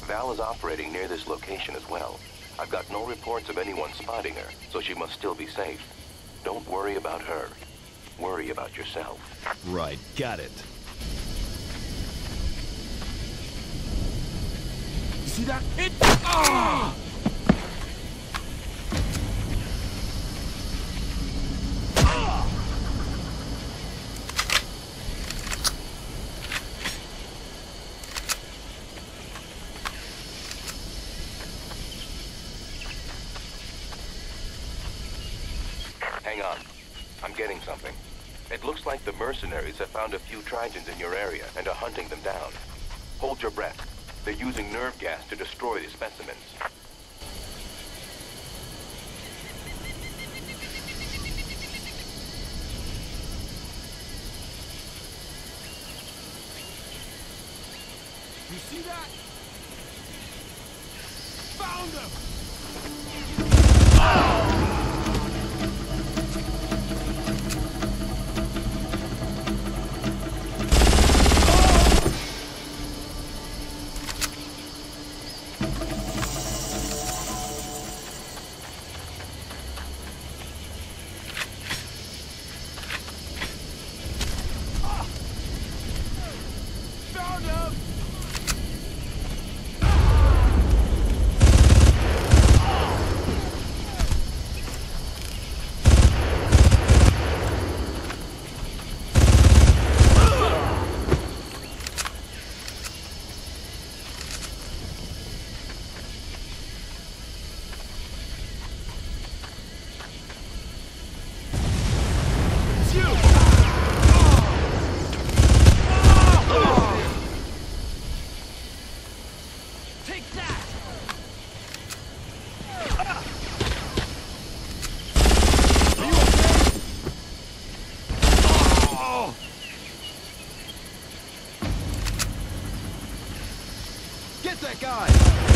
Val is operating near this location as well. I've got no reports of anyone spotting her, so she must still be safe. Don't worry about her. Worry about yourself. Right, got it. You see that? Hit! Ah! Hang on. I'm getting something. It looks like the mercenaries have found a few Trojans in your area and are hunting them down. Hold your breath. They're using nerve gas to destroy the specimens. You see that? Found them! Get that guy!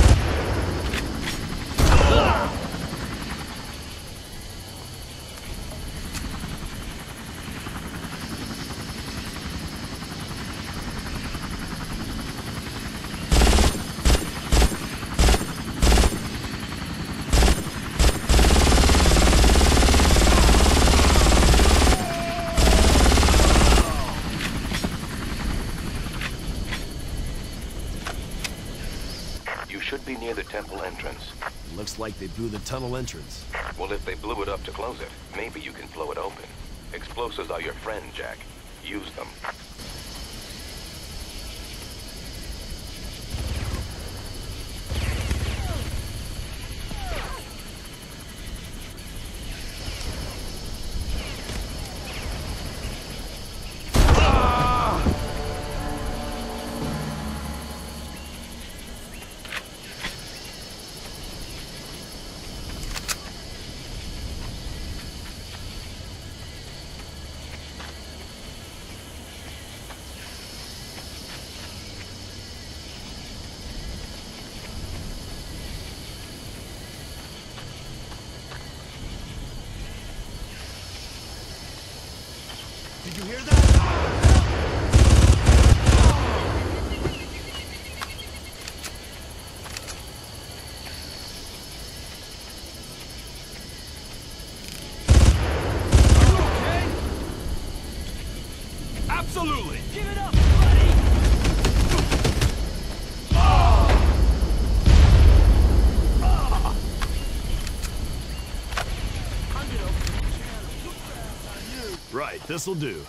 You should be near the temple entrance. Looks like they blew the tunnel entrance. Well, if they blew it up to close it, maybe you can blow it open. Explosives are your friend, Jack. Use them. Did you hear that? Absolutely! Give it up, buddy! Right, this'll do.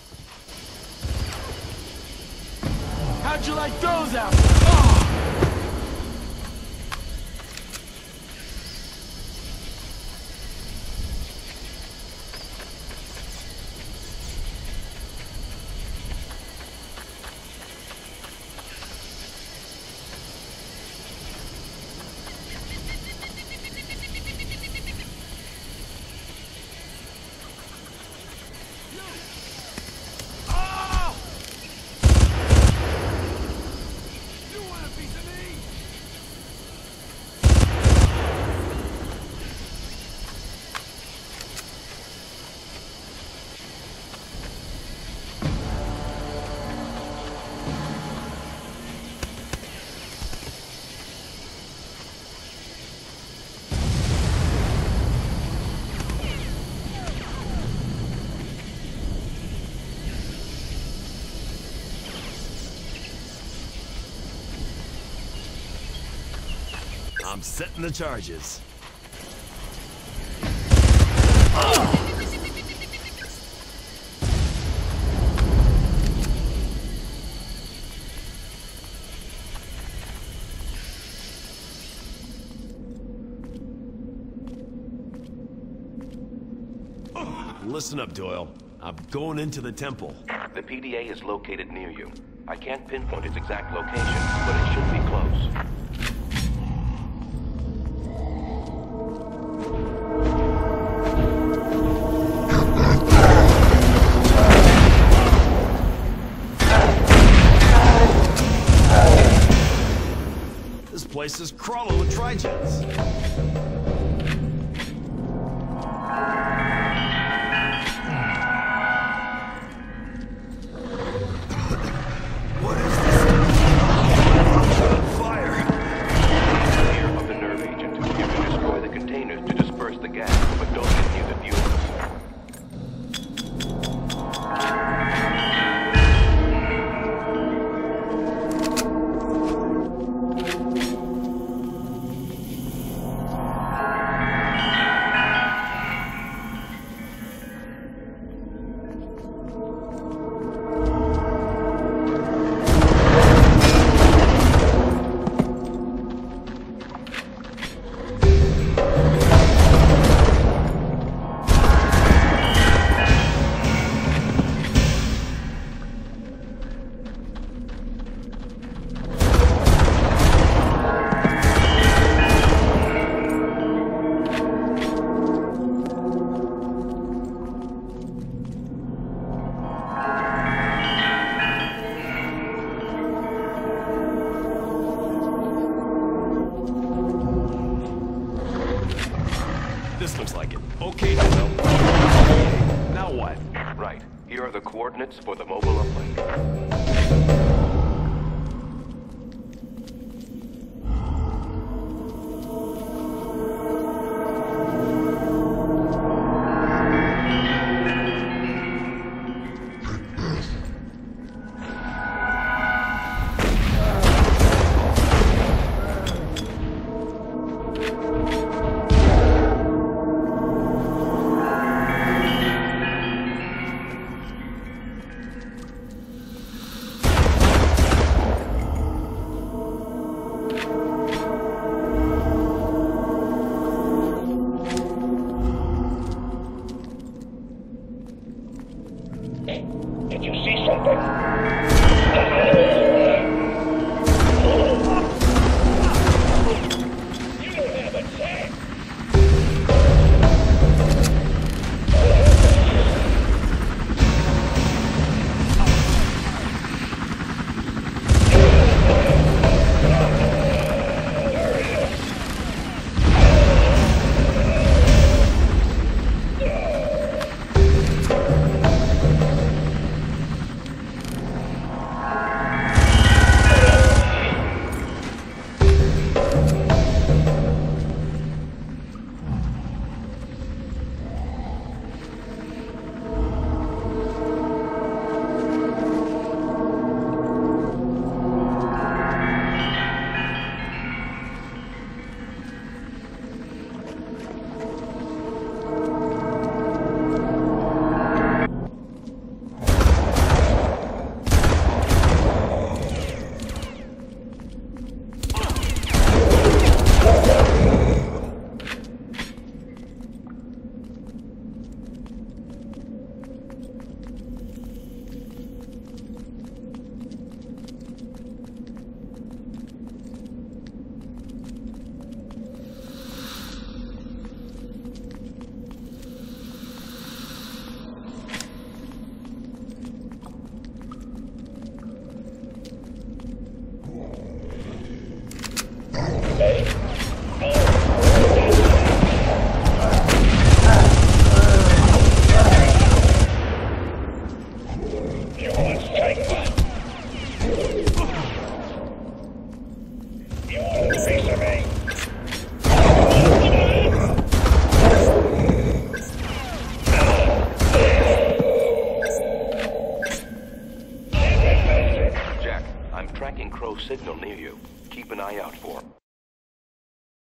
How'd you like those apples? Oh! You wanna I'm setting the charges. Listen up, Doyle. I'm going into the temple. The PDA is located near you. I can't pinpoint its exact location, but it should be close. This place is crawling with Trigens. This looks like it. Okay, Doyle. Now what? Right. Here are the coordinates for the mobile uplink. Did you see something? You don't have a chance. I'm tracking Crow's signal near you. Keep an eye out for him.